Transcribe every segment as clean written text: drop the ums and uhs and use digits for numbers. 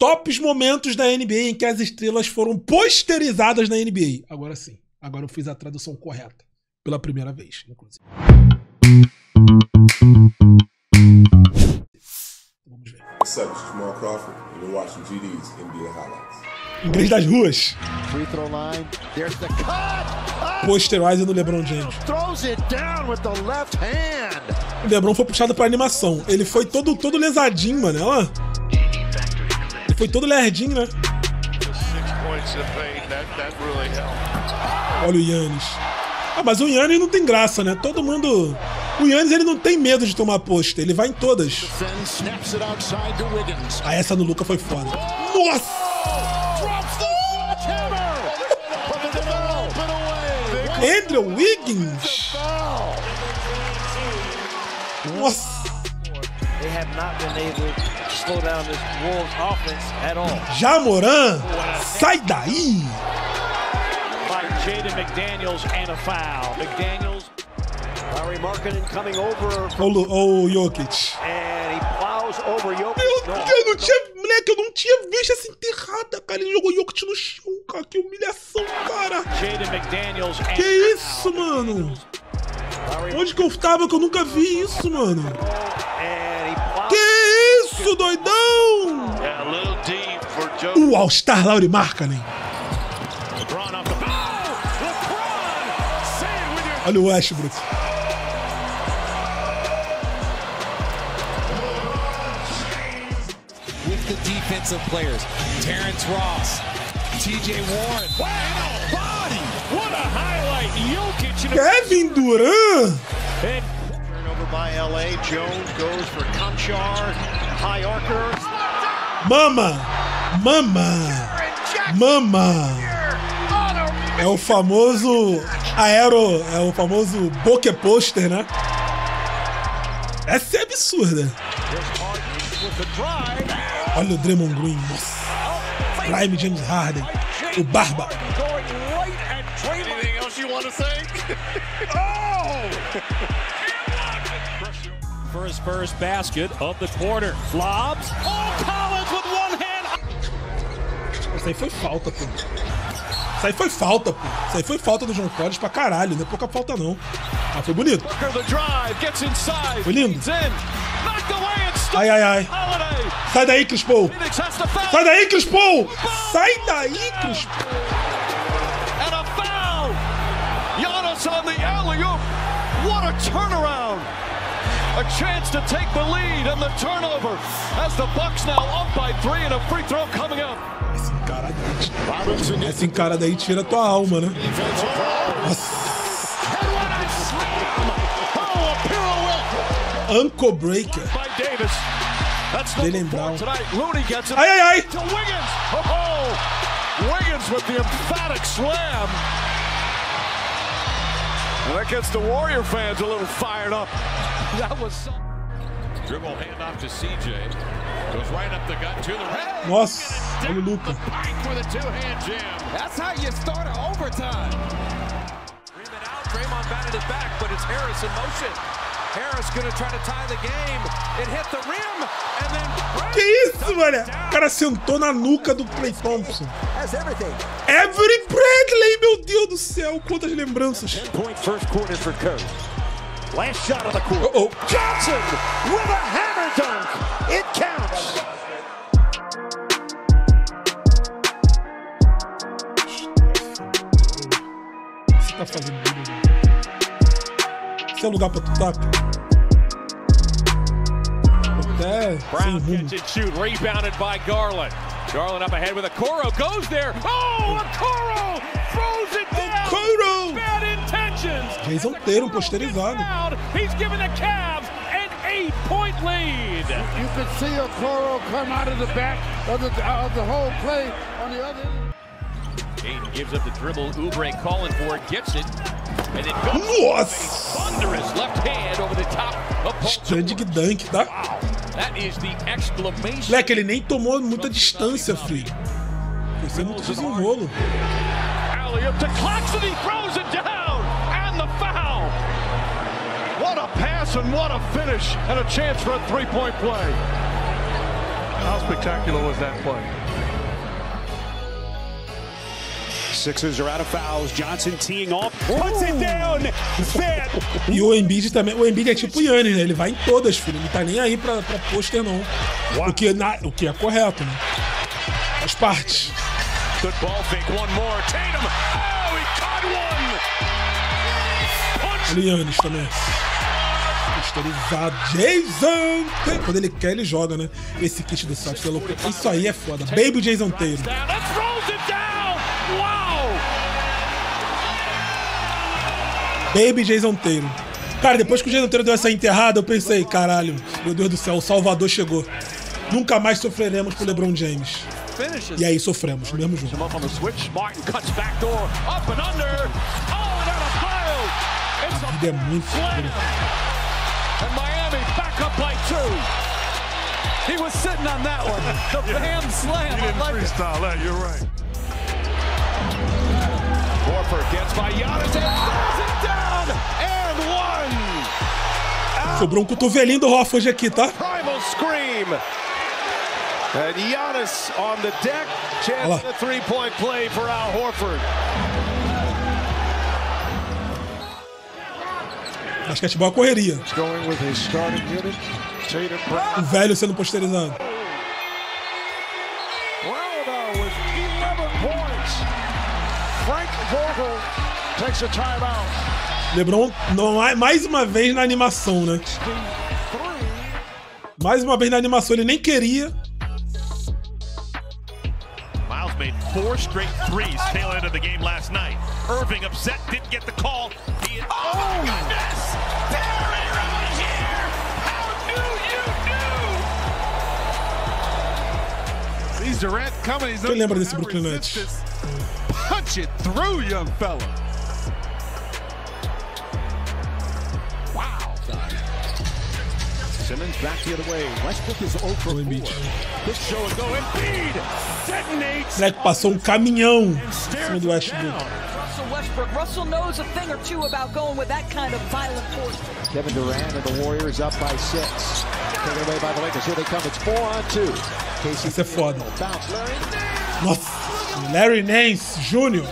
tops momentos da NBA em que as estrelas foram posterizadas na NBA. Agora sim. Agora eu fiz a tradução correta. Pela primeira vez, inclusive. Vamos ver. What's up, it's Jamal Crawford, and you're watching GD's NBA Highlights. Inglês das ruas. Free throw line. There's the cut. Posterize no LeBron James. Throws it down with the left hand. O LeBron foi puxado pra animação. Ele foi todo lesadinho, mano. Olha lá. Ele foi todo lerdinho, né? Olha o Giannis. Ah, mas o Giannis não tem graça, né? Todo mundo... O Giannis, ele não tem medo de tomar posta. Ele vai em todas. Ah, essa no Luka foi foda. Nossa! Andrew Wiggins! Nossa! Ja Morant! Sai daí! Jaden McDaniels and a foul. McDaniels. Larry Markkinen coming over. O Jokic. And he plows over Jokic. Eu não tinha visto essa enterrada, cara. Ele jogou Jokic no chão, cara. Que humilhação, cara. Jaden McDaniels. Que isso, mano? Onde que eu tava que eu nunca vi isso, mano? Que isso, doidão? O All-Star Lauri Markkanen. Olha o Westbrook. With the defensive players, Terrence Ross, TJ Warren. Wow, body! What a highlight! Jokic. Kevin Durant. Turnover by LA. Jones goes for Conchar. High archer. Mama. É o famoso é o famoso bokeh poster, né? Essa é absurda. Olha o Draymond Green, nossa. Prime James Harden, o Barba. For his first basket of the quarter. Lobs. Oh, Collins with one hand. Isso aí foi falta, pô. Isso aí foi falta do John Collins pra caralho. Não é pouca falta, não. Ah, foi bonito. Foi lindo. Ai. Sai daí, Chris Paul. Sai daí, Chris Paul. Sai daí, Chris Paul. And a foul. Giannis on the alley-oop. What a turnaround. A chance to take the lead and the turnover as the Bucks now up by 3 and a free throw coming up. Essa encarada aí tira a tua alma, né? Nossa. Ankle breaker. Jaylen Brown. Ai. Wiggins with the emphatic slam. And that gets the Warrior fans a little fired up. That was dribble handoff to CJ. Goes right up the gut to the rim. Nossa, olha o Luka. With a two-hand jam. That's how you start an overtime. Rebound out. Draymond batted it back, but it's Harris in motion. Harris gonna try to tie the game. It hit the rim and then. Que isso, mano? O cara sentou na nuca do Klay Thompson. Avery Bradley, meu Deus do céu, quantas lembranças. 10-point first quarter for Curry. Last shot of the quarter. Johnson with a hammer dunk. It counts. O que você tá fazendo? Esse é o lugar pra tu tacar? Brown gets it shoot, rebounded by Garland. Garland up ahead with Okoro, goes there. Oh, Okoro throws it down. Okoro! Bad intentions. Jason Tatum posterizado. He's given the Cavs an 8-point lead. You could see Okoro come out of the back of the whole play on the other end. Aiden gives up the dribble. Oubre calling for it, gets it, and it goes. Nossa! Thunderous left hand over the top of Paul. Standing dunk, tá? That is the exclamation. Moleque, ele nem tomou muita distância, filho. Foi muito desenrolo. Alley-oop to Claxton, he throws it down, and the foul. What a pass and what a finish, and a chance for a three-point play. How spectacular was that play? Sixers are out of fouls. Johnson teeing off. Puts it down. E o Embiid também. O Embiid é tipo o Giannis, né? Ele vai em todas, filho. Não tá nem aí pra pôster, não. O que é correto, né? Faz parte. Good ball fake. One more. Tatum. Oh, he caught one. O Giannis também. Posterizado. Jason! Quando ele quer, ele joga, né? Esse kit do Celtics é louco. Isso aí é foda. Baby Jason Tatum. Baby Jason Tatum. Cara, depois que o Jason Tatum deu essa enterrada, eu pensei, caralho, meu Deus do céu, o Salvador chegou. Nunca mais sofreremos por LeBron James. E aí sofremos, no mesmo jogo. A vida é muito dura. He was sitting on that one. The band slam. He didn't freestyle that, you're right. Horford gets by Giannis and throws it down and one. Sobrou um cotovelinho do Horford aqui, tá? Primal scream. And Giannis on the deck. Chance for the three-point play for Al Horford. Basquetebol é correria. O velho sendo posterizado. LeBron mais uma vez na animação, né? Mais uma vez na animação, ele nem queria. Miles made 4 straight threes tail end of the game last night. Irving upset, didn't get the call. Oh goodness! Terry Rozier! How do you do? These Durant coming. Quem lembra desse Brooklyn Nets? Punch it through, young fella. Wow. Simmons back the other way. Westbrook is over 4. Quick show and go. Embiid detonates. Será que passou um caminhão em cima do Westbrook? Russell knows a thing or two about going with that kind of violent force. Kevin Durant and the Warriors up by 6. Taken away by the Lakers. Here they come. It's 4-on-2. Isso é foda. Nossa, Larry Nance Jr.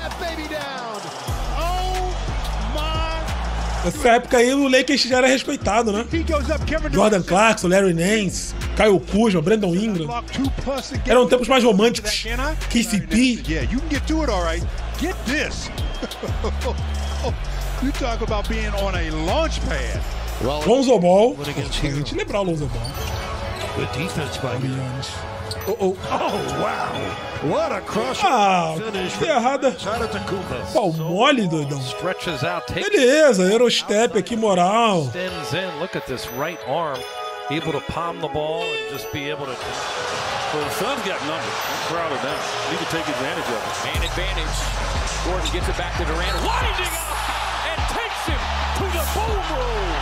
Nessa época aí o Lakers já era respeitado, né? Jordan Clarkson, Larry Nance, Kyle Kuzma, Brandon Ingram. Eram tempos mais românticos. KCP. Get this. You talk about being on a launch pad. Lonzo Ball. A gente lembrar o Lonzo Ball. Good defense by Giannis. Oh, wow. What a crush. Que errada. Pau mole, doidão. Beleza, Eurostep aqui, moral. Look at this right arm. Able to palm the ball and just be able to. Well, the Suns got numbers. They're crowded now. Need to take advantage of it. Man advantage. Gordon gets it back to Durant. Winding up and takes him to the boom room.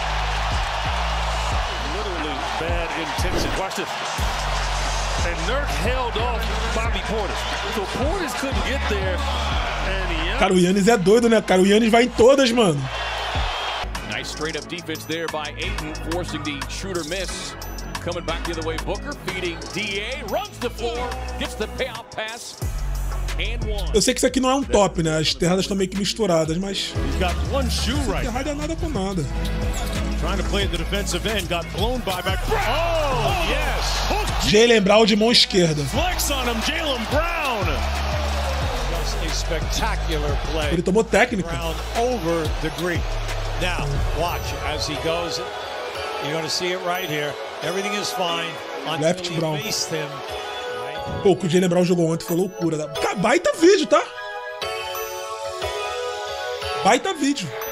Literally bad intensity. Watch this. And Nurk held off Bobby Portis. So Portis couldn't get there. Cara, o Giannis é doido, né? Cara, o Giannis vai em todas, mano. Nice straight up defense there by Ayton, forcing the shooter miss. Coming back the other way, Booker feeding DA, runs the floor, gets the payout pass, and one. Eu sei que isso aqui não é um top, né? As terradas estão meio que misturadas, mas terrada é nada com nada. Trying to play the defensive end, got blown by back. Oh, yes! Jaylen Brown de mão esquerda. Flex on him, Jaylen Brown. Just a spectacular play. Ele tomou técnica. Over the Greek. Now, watch as he goes. You're going to see it right here. Everything is fine. Left Brown. Pô, o que o Jaylen Brown jogou ontem foi loucura. Baita vídeo, tá? Baita vídeo.